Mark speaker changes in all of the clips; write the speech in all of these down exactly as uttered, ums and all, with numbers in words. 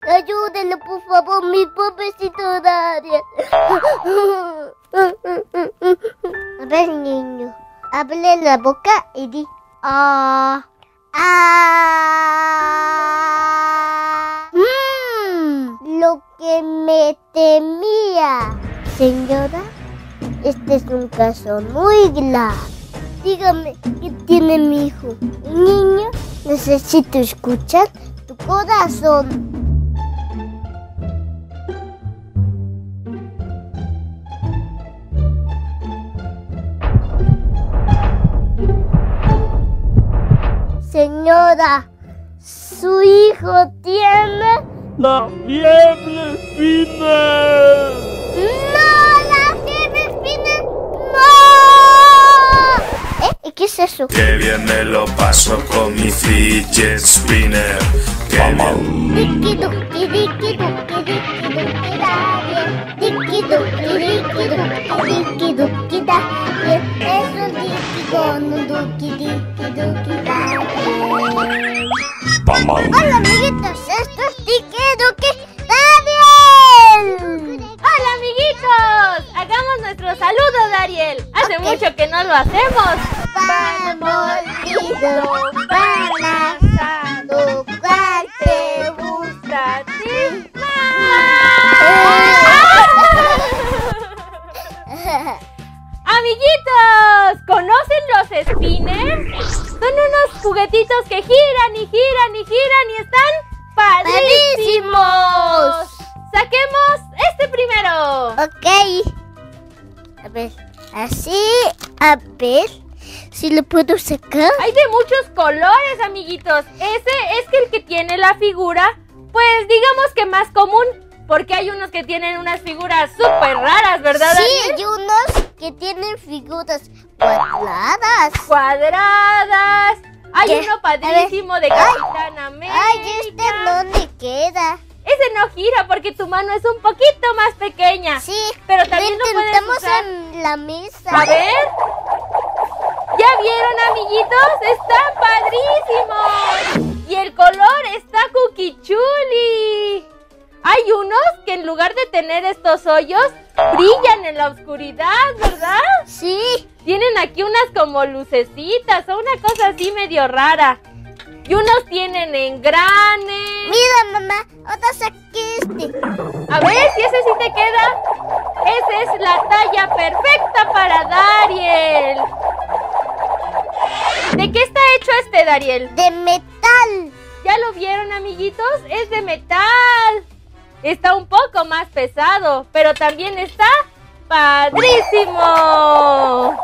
Speaker 1: Ayúdenlo, por favor, mi pobrecito Dariel. A ver, niño, abre la boca y di ah. Ah. Mm, lo que me temía. Señora, este es un caso muy grave. Dígame, ¿qué tiene mi hijo? Niño, necesito escuchar tu corazón. Señora, su hijo tiene...
Speaker 2: ¡La fiebre spinner!
Speaker 1: ¡No! ¡La fiebre spinner! ¡No! ¿Eh? ¿Qué es eso?
Speaker 3: Que bien me lo paso con mi fidget spinner. Que bien.
Speaker 1: Diki duki diki duki diki duki Dariel. Diki duki diki duki diki duki Dariel. Es un diki con un duki diki duki Dariel. Hola amiguitos, esto es Diki Duki Dariel.
Speaker 4: Hola amiguitos, hagamos nuestro saludo Dariel. Hace
Speaker 1: Okay.
Speaker 4: mucho que no lo hacemos.
Speaker 1: Vamos, Lido, para asado,
Speaker 4: Te gusta a ti Amiguitos, ¿conocen los spinners? Son unos juguetitos que giran y giran y giran y están padrísimos. Saquemos este primero.
Speaker 1: Ok. A ver, así, a ver si lo puedo sacar.
Speaker 4: Hay de muchos colores, amiguitos. Ese es que el que tiene la figura, pues digamos que más común, porque hay unos que tienen unas figuras súper raras, ¿verdad,
Speaker 1: Sí,
Speaker 4: Daniel?
Speaker 1: hay unos que tienen figuras cuadradas.
Speaker 4: Cuadradas. Hay
Speaker 1: ¿Qué?
Speaker 4: uno padrísimo de
Speaker 1: Ay.
Speaker 4: Capitán América.
Speaker 1: Ay, este no me queda.
Speaker 4: Ese no gira porque tu mano es un poquito más pequeña.
Speaker 1: Sí,
Speaker 4: Pero también
Speaker 1: lo
Speaker 4: lo puedes
Speaker 1: intentamos
Speaker 4: usar.
Speaker 1: en la mesa.
Speaker 4: A ver. ¿Ya vieron, amiguitos? ¡Está padrísimo! Y el color está cuquichuli. Hay unos que en lugar de tener estos hoyos, brillan en la oscuridad, ¿verdad?
Speaker 1: Sí.
Speaker 4: Tienen aquí unas como lucecitas o una cosa así medio rara. Y unos tienen engranes.
Speaker 1: Mira, mamá, ahora saqué este.
Speaker 4: A ver si ese sí te queda. Esa es la talla perfecta para Dariel. ¿De qué está hecho este, Dariel?
Speaker 1: De metal.
Speaker 4: ¿Ya lo vieron, amiguitos? Es de metal. Está un poco más pesado, pero también está padrísimo.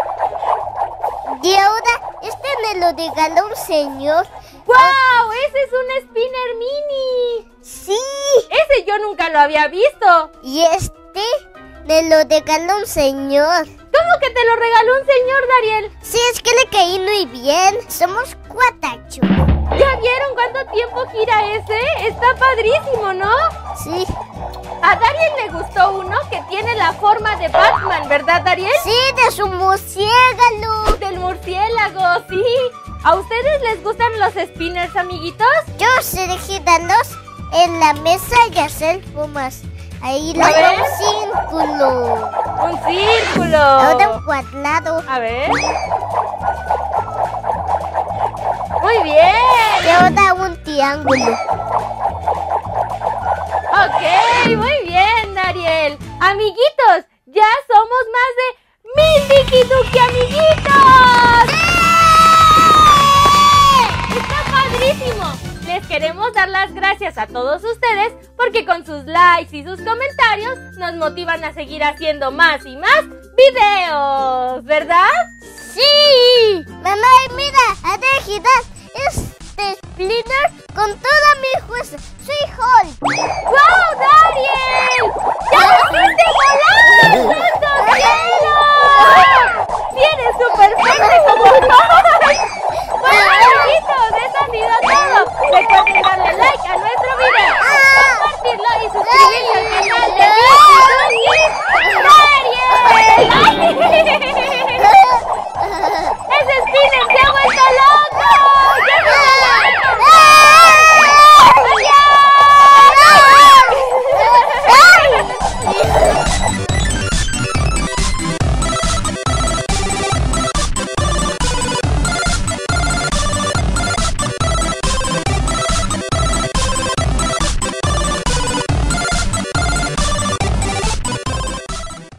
Speaker 1: Y ahora, este me lo regaló un señor.
Speaker 4: ¡Wow! ¡Ese es un spinner mini!
Speaker 1: Sí.
Speaker 4: Ese yo nunca lo había visto.
Speaker 1: Y este me lo regaló un señor.
Speaker 4: ¿Cómo que te lo regaló un señor, Dariel?
Speaker 1: Sí, es que le caí muy bien. Somos cuatachos.
Speaker 4: ¿Ya vieron cuánto tiempo gira ese? Está padrísimo, ¿no?
Speaker 1: Sí.
Speaker 4: A Dariel le gustó uno que tiene la forma de Batman, ¿verdad, Dariel?
Speaker 1: Sí, de su murciélago.
Speaker 4: Del murciélago, sí. ¿A ustedes les gustan los spinners, amiguitos?
Speaker 1: Yo sé girarlos en la mesa y hacer formas. Ahí le
Speaker 4: A
Speaker 1: hago
Speaker 4: ver.
Speaker 1: un círculo.
Speaker 4: Un círculo.
Speaker 1: Ahora un cuadrado.
Speaker 4: A ver. Muy bien.
Speaker 1: Y ahora un triángulo.
Speaker 4: Ok, muy bien, Dariel. Amiguitos, ya somos más de mil Diki Duki amiguitos. ¡Está padrísimo! Les queremos dar las gracias a todos ustedes porque con sus likes y sus comentarios nos motivan a seguir haciendo más y más videos, ¿verdad?
Speaker 1: ¡Sí! Mamá, mira, haré girar este splinter con toda mi fuerza. ¡Soy Hulk!